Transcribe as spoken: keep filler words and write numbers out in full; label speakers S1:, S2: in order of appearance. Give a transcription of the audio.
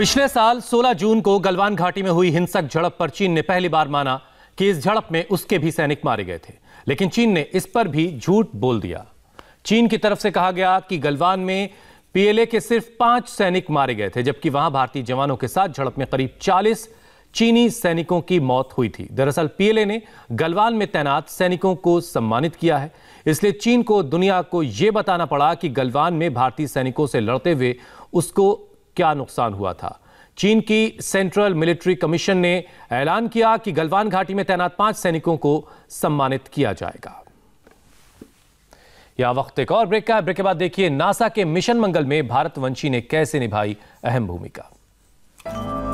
S1: पिछले साल सोलह जून को गलवान घाटी में हुई हिंसक झड़प पर चीन ने पहली बार माना कि इस झड़प में उसके भी सैनिक मारे गए थे, लेकिन चीन ने इस पर भी झूठ बोल दिया। चीन की तरफ से कहा गया कि गलवान में पीएलए के सिर्फ पांच सैनिक मारे गए थे, जबकि वहां भारतीय जवानों के साथ झड़प में करीब चालीस चीनी सैनिकों की मौत हुई थी। दरअसल पीएलए ने गलवान में तैनात सैनिकों को सम्मानित किया है, इसलिए चीन को दुनिया को यह बताना पड़ा कि गलवान में भारतीय सैनिकों से लड़ते हुए उसको क्या नुकसान हुआ था। चीन की सेंट्रल मिलिट्री कमीशन ने ऐलान किया कि गलवान घाटी में तैनात पांच सैनिकों को सम्मानित किया जाएगा। यह वक्त एक और ब्रेक का है। ब्रेक के बाद देखिए नासा के मिशन मंगल में भारतवंशी ने कैसे निभाई अहम भूमिका।